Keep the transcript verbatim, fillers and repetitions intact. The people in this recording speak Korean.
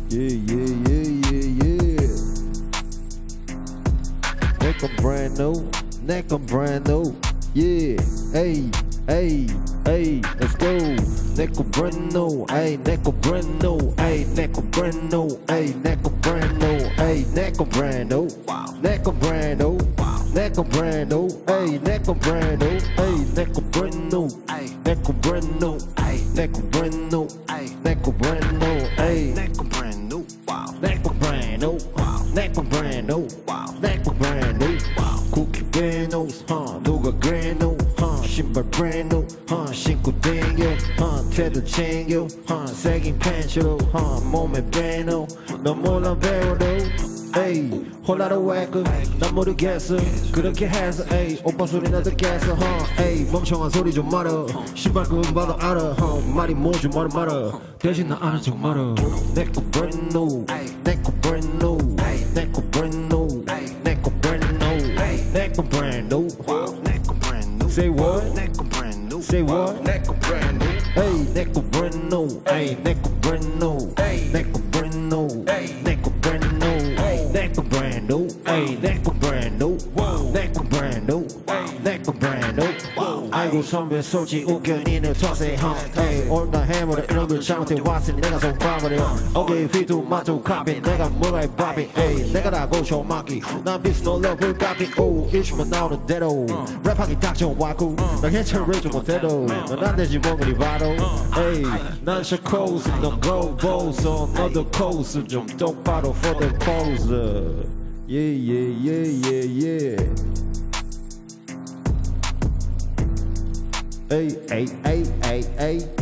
Yeah, yeah, yeah, yeah, yeah. 내 건 brand new, 내 건 brand new. Yeah, hey, hey, hey, let's go. 내 건 brand new, ay, 내 건 brand new, ay, 내 건 brand new, ay, 내 건 brand new, ay, 내 건 brand new, 내 건 brand new, 내 건 brand new, ay, 내 건 brand new, ay, 내 건 brand new, 내 건 brand new, ay, 내 건 brand new, 내 건 brand new, ay, 내 건 brand new, 내 건 brand new, 내 건 brand new, 내 건 brand new. 쿠키 베노스, 누가 그래노, 신발 brand new, 신고 댕겨, 태도 챙겨, 새긴 팬츠로, 몸에 베노, 너 몰라 배워도. 에이, 홀라로 왜그 난 모르겠어. 그렇게 해서 에이 오빠 소리나 듣겠어. 에이 멍청한 소리 좀 말아. 신발끈 봐도 알아. 말이 뭐지 말아 말아. 대신 나 아는 척 말아. 내꺼 brand new, 내꺼 brand new, 내꺼 brand new, 내꺼 brand new, 내꺼 brand new, 내꺼 brand new. Say what? 내꺼 brand new. Say what? 내꺼 brand new. Hey, 내꺼 brand new. Hey, 내꺼 brand new. 내꺼 brand new. 내꺼 brand new. 내꺼 brand new, ay, 내꺼 brand new, 내꺼 brand new, 내꺼 brand new. 아이고 선배 솔직히 웃겨 니네 탓에 hey, 올다 해머리 이놈들 잘못해 왔으니 내가 손봐버려. 오케이 휘두 마투 카피 내가 뭐가 이 바비. hey, 내가 다 고쳐 막기 난 비스 놀러 불깎이. 오 일주만 나오는 대로 랩하기 딱 좋은 와구. 나 괜찮은 랩 못해도 넌 안 되지 뭐그리 바로. hey, 난 샤코스 넌 고보스 너도 코스 좀 똑바로 for the pose. Yeah, yeah, yeah, yeah, yeah. Hey, hey, hey, hey, hey.